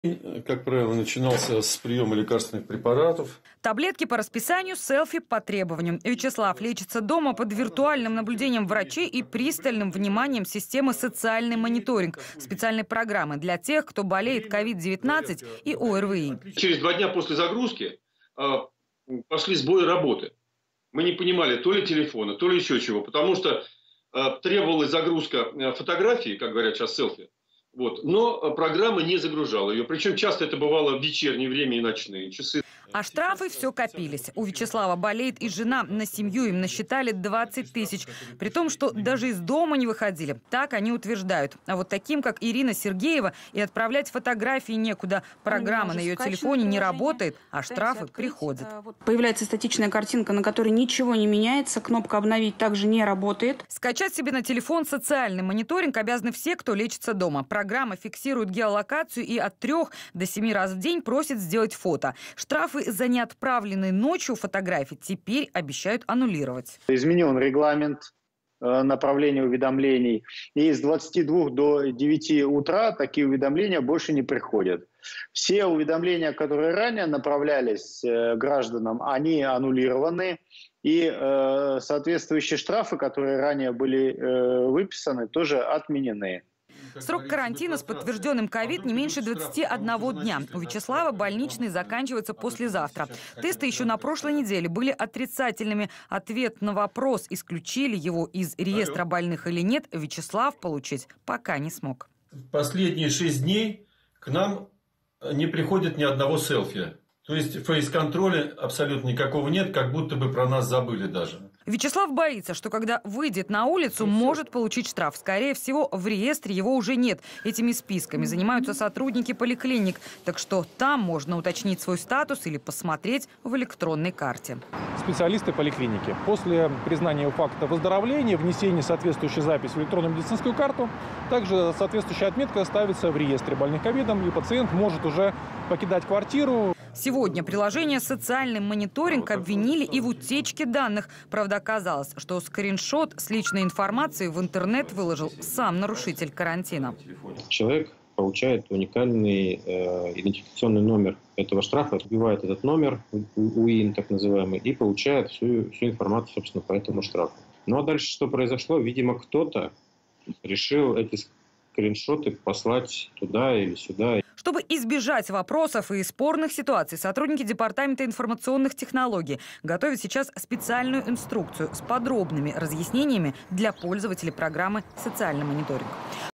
Как правило, начинался с приема лекарственных препаратов. Таблетки по расписанию, селфи по требованию. Вячеслав лечится дома под виртуальным наблюдением врачей и пристальным вниманием системы «Социальный мониторинг» специальной программы для тех, кто болеет COVID-19 и ОРВИ. Через 2 дня после загрузки пошли сбои работы. Мы не понимали то ли телефона, то ли еще чего, потому что требовалась загрузка фотографий, как говорят сейчас, селфи. Но программа не загружала ее. Причем часто это бывало в вечернее время и ночные часы. А штрафы все копились. У Вячеслава болеет и жена. На семью им насчитали 20 тысяч. При том, что даже из дома не выходили. Так они утверждают. А вот таким, как Ирина Сергеева, и отправлять фотографии некуда. Программа на ее телефоне не работает, а штрафы приходят. Появляется статичная картинка, на которой ничего не меняется. Кнопка «Обновить» также не работает. Скачать себе на телефон «Социальный мониторинг» обязаны все, кто лечится дома. Программа фиксирует геолокацию и от 3 до 7 раз в день просит сделать фото. Штрафы за неотправленные ночью фотографии теперь обещают аннулировать. Изменен регламент направления уведомлений. И с 22 до 9 утра такие уведомления больше не приходят. Все уведомления, которые ранее направлялись гражданам, они аннулированы. И соответствующие штрафы, которые ранее были выписаны, тоже отменены. Срок карантина с подтвержденным ковид не меньше 21 дня. У Вячеслава больничный заканчивается послезавтра. Тесты еще на прошлой неделе были отрицательными. Ответ на вопрос, исключили его из реестра больных или нет, Вячеслав получить пока не смог. Последние 6 дней к нам не приходит ни одного селфи. То есть фейс-контроля абсолютно никакого нет, как будто бы про нас забыли даже. Вячеслав боится, что когда выйдет на улицу, может получить штраф. Скорее всего, в реестре его уже нет. Этими списками занимаются сотрудники поликлиник. Так что там можно уточнить свой статус или посмотреть в электронной карте. Специалисты поликлиники. После признания факта выздоровления, внесения соответствующей записи в электронную медицинскую карту, также соответствующая отметка ставится в реестре больных ковидом, и пациент может уже покидать квартиру. Сегодня приложение «Социальный мониторинг» обвинили и в утечке данных. Правда, оказалось, что скриншот с личной информацией в интернет выложил сам нарушитель карантина. Человек получает уникальный идентификационный номер этого штрафа, вбивает этот номер, УИН так называемый, и получает всю информацию, собственно, по этому штрафу. Ну а дальше что произошло? Видимо, кто-то решил эти скриншоты послать туда или сюда. Чтобы избежать вопросов и спорных ситуаций, сотрудники Департамента информационных технологий готовят сейчас специальную инструкцию с подробными разъяснениями для пользователей программы «Социальный мониторинг».